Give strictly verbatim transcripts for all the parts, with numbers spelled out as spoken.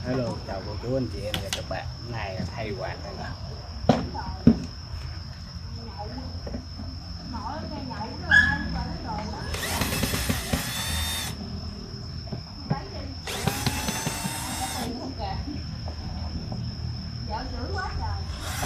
Hello, chào cô chú anh chị em và các bạn. Hôm nay là thay quạt đây nè. Dạo dữ quá trời.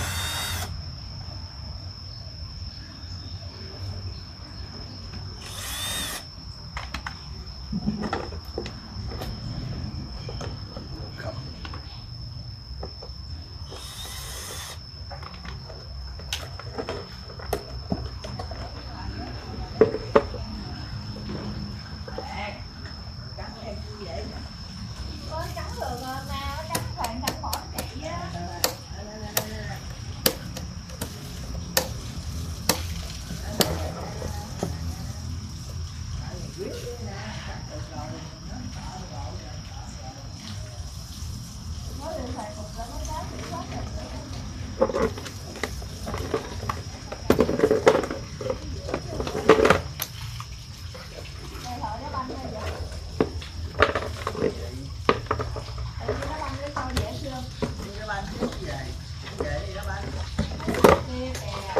Có cắn được mà nó cắn khoảng cắn bỏ nó chạy á. Nó được phải cục ra nó cá dữ quá trời. Đây thợ nó banh đây vậy. Tự nhiên nó banh cái con dễ chưa? Nó banh chứ gì vậy? Vậy thì nó banh. Kia kìa.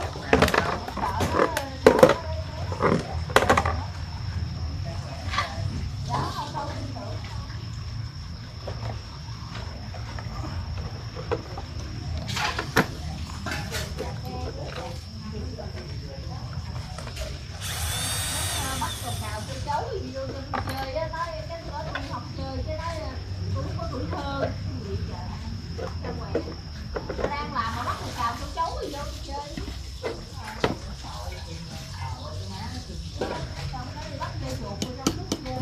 Bắt cục nào tôi chấu gì vô cho tôi chơi á, nói cái tôi nói tôi học chơi cái nói tôi không có tuổi thơ gì trời ra ngoài nó đang làm mà bắt cục nào tôi chấu gì vô tôi chơi xong cái đi bắt dây chuột vô trong nước chơi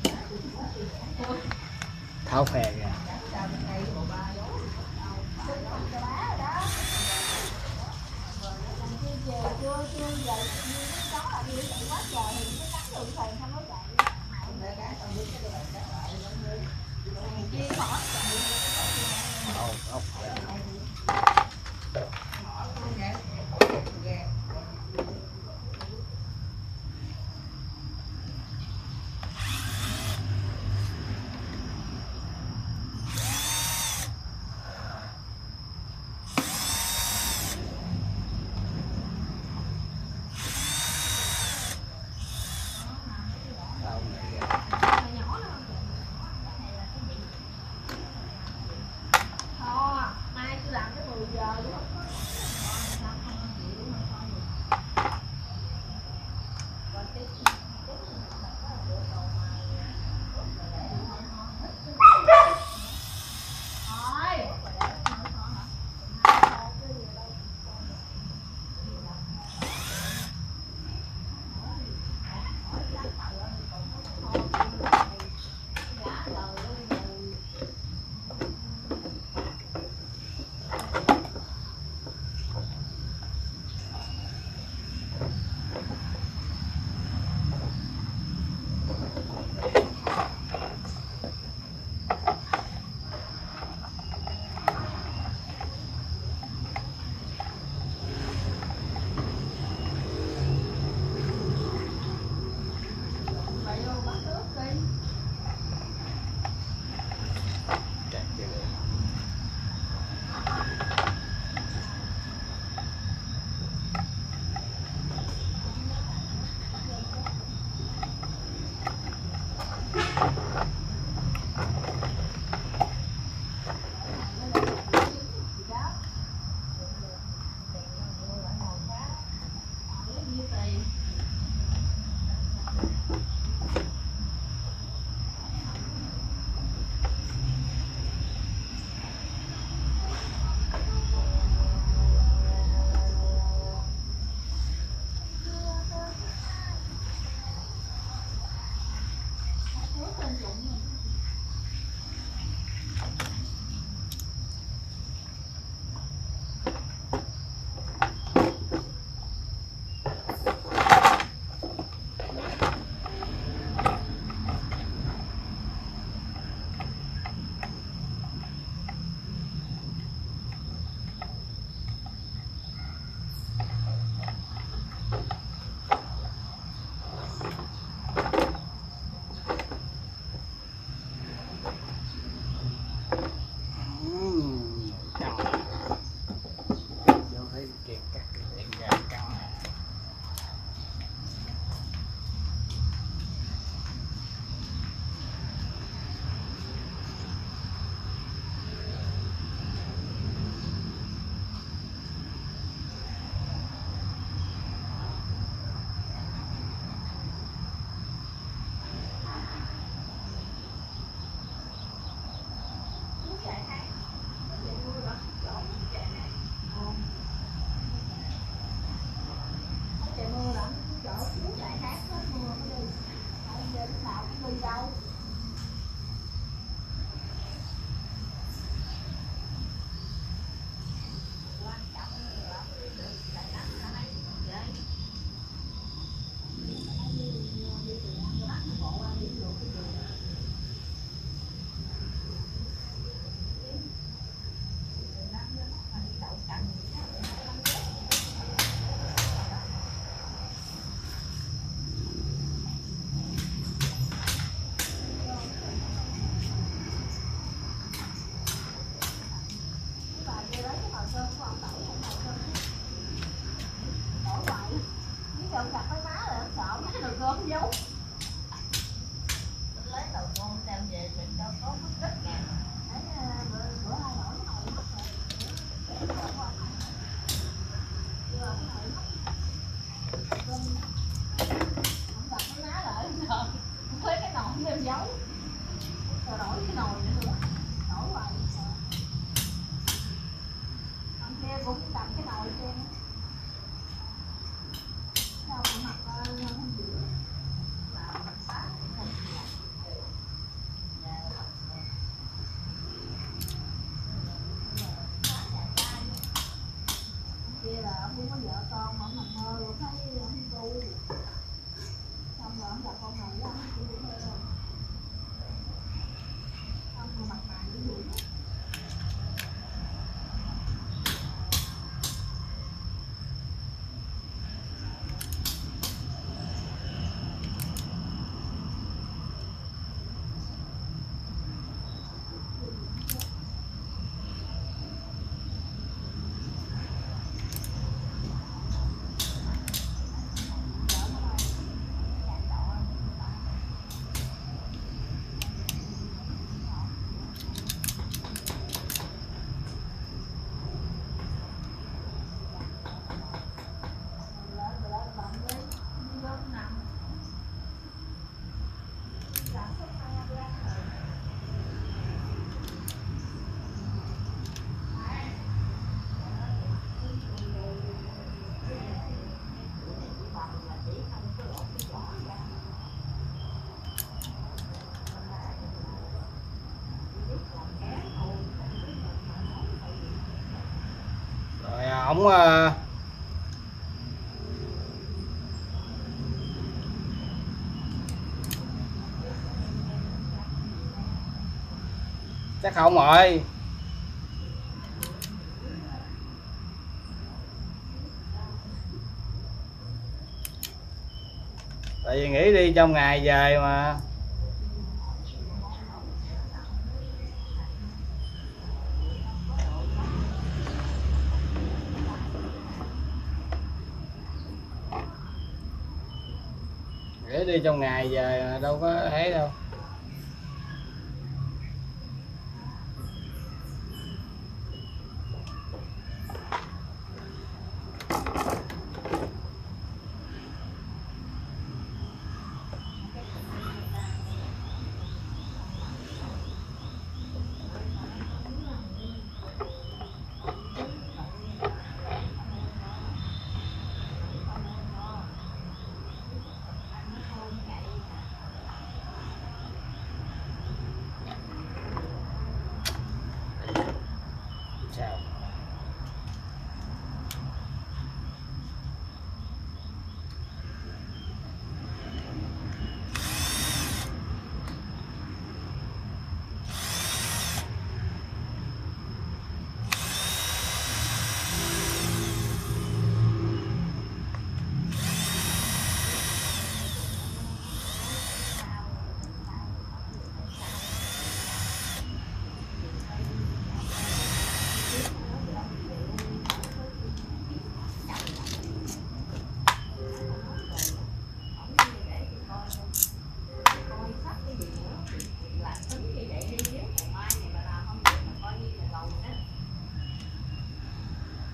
Tháo phè kìa. chưa chưa chưa giờ như cái chó là đi chạy quá trời thì cái cắn được thầy không có chạy này kia bỏ chạy Ốc, ốc. Ừm, căng. Vô thấy kiệt cắt cái tiệm gà căng. Trời mưa lắm, chỗ xuống lại hát hết mưa nó đi. Tại giờ lúc nào cũng đi đâu. Quan trọng là được lại đánh nó hay vậy. Đi đi từ nó bắt bộ qua đi được cái đường. Gặp cái má là sợ má được cơm giấu. Mình lấy đầu con đem về mình cho có mất đất ngàn. Đấy bữa bữa hai đổi cái nồi mất rồi. Chưa cái nồi mất. Cơm không gặp cái má lại sợ. Không lấy cái nồi đem giấu. Rồi đổi cái nồi nữa nữa. Đổi hoài sợ. Thằng kia cũng cầm cái nồi trên. Sao mà mặc không được. Kia là ông không có vợ con mà ông nằm mơ rồi thấy ông tu. Xong rồi ông gặp con này với ông tu thôi. Ông mà mặt mày cái gì đó. Rồi ổng uh, chắc không rồi. Tại vì nghĩ đi trong ngày về mà. Nghĩ đi trong ngày về mà đâu có thấy đâu.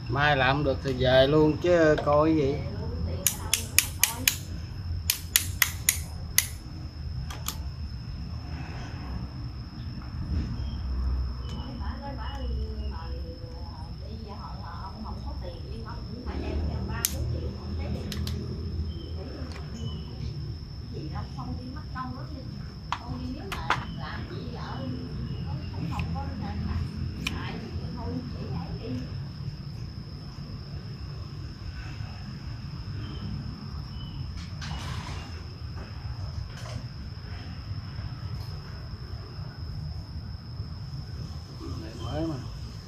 Mai làm không được thì về luôn chứ coi gì. Mới mà.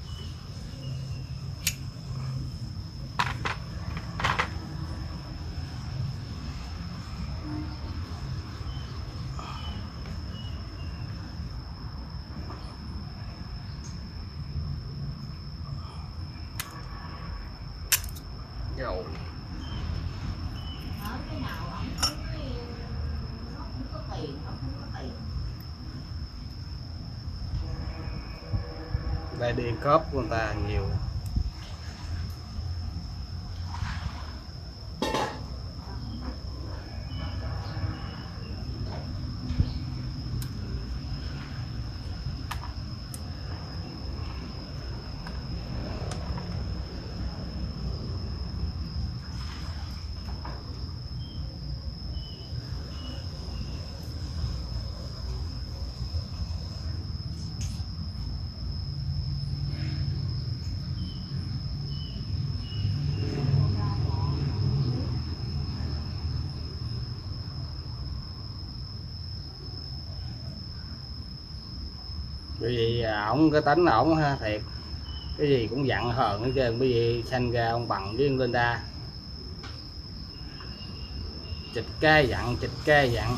Dầu. Đây điện cốp của người ta nhiều. Bởi vì ổng cái tính ổng ha, thiệt cái gì cũng dặn hờn hết trơn. Bởi vì sanh ra ông bằng với Linda chịch ca dặn chịch ca dặn.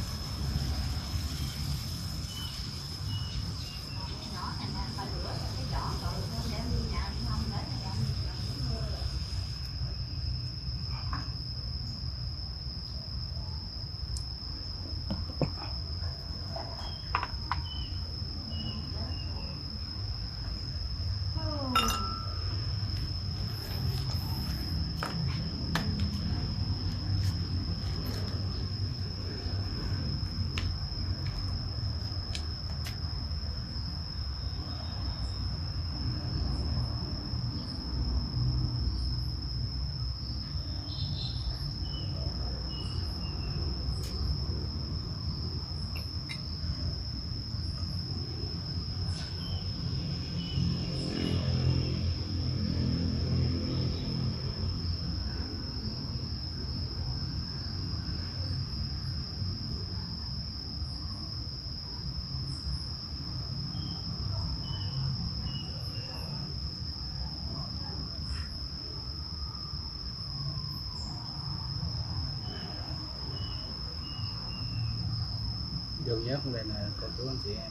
Vô nhớ không đây nè cô chú anh chị em.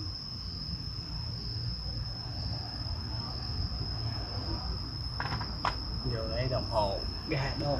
Vô lấy đồng hồ ga đô.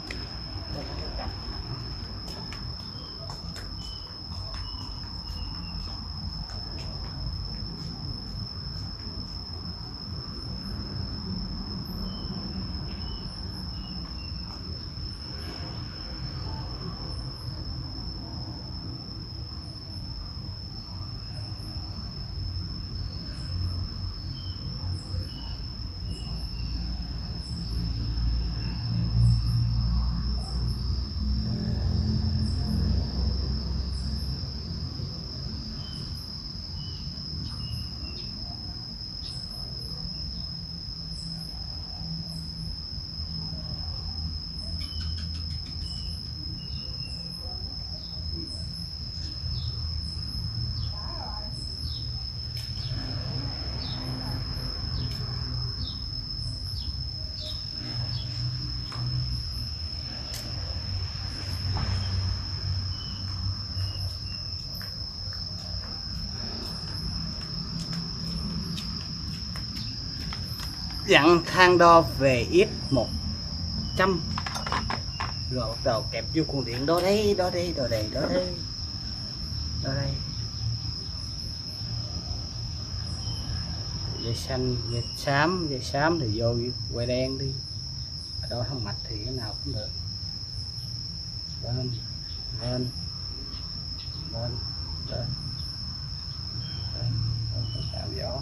Dặn thang đo về ít một trăm rồi bắt đầu kẹp vô cuộn điện đó đấy, đó đây, đó đây, đó đây, đó đây. dây xanh, dây xám, dây xám thì vô quay đen đi, đôi không mạch thì cái nào cũng được. Lên lên lên lên lên, lên tạo gió.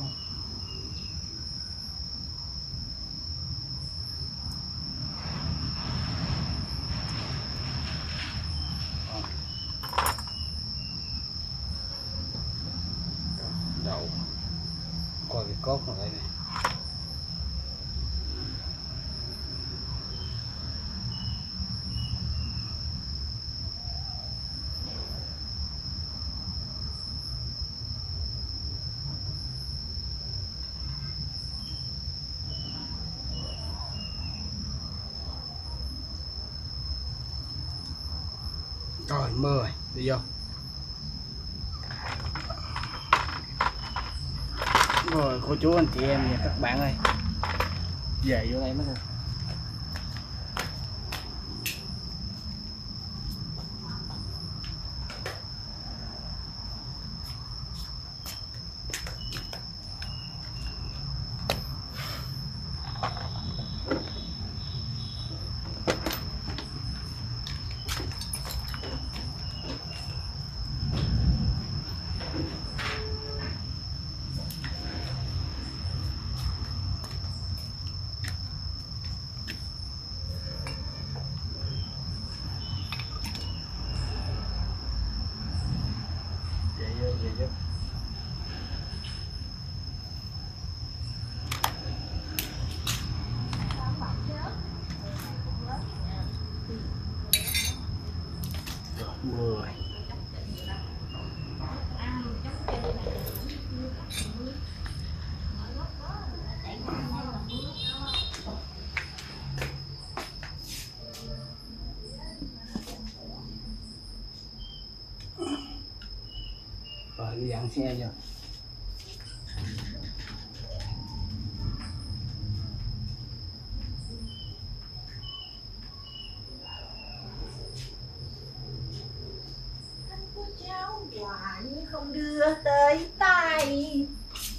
Đậu coi cái cốt này đây này. Rồi mưa rồi, đi vô. Rồi cô chú anh chị em và các bạn ơi, về vô đây mới được. Mười rồi đi dặn xe vô. Quà nhưng không đưa tới tay.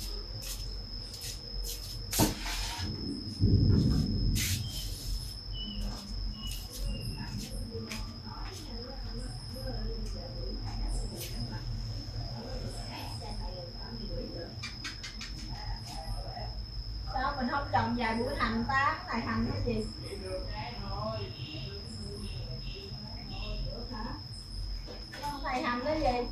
Sao mình không trồng vài buổi hành ta? Cái này hành cái gì? Hả? Con thầy hành cái gì?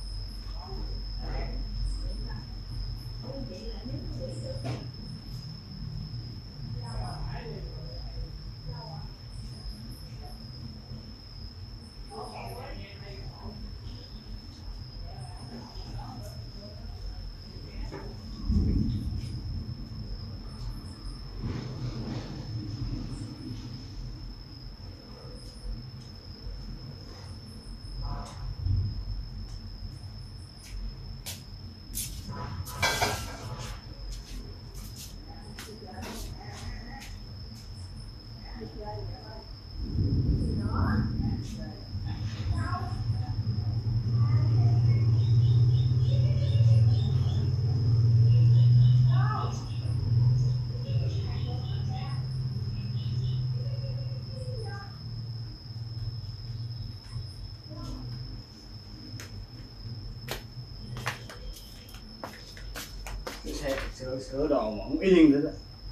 Xe sửa sửa đồ mà không yên nữa đó,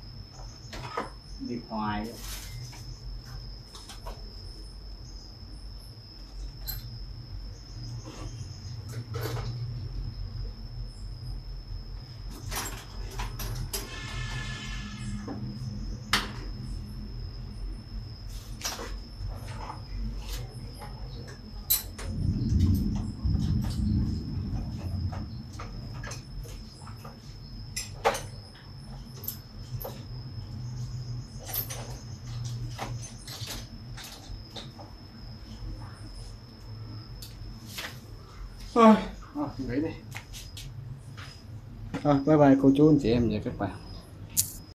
đi hoài đó. Thôi, nghỉ đi. Thôi, bye bye cô chú anh chị em và các bạn.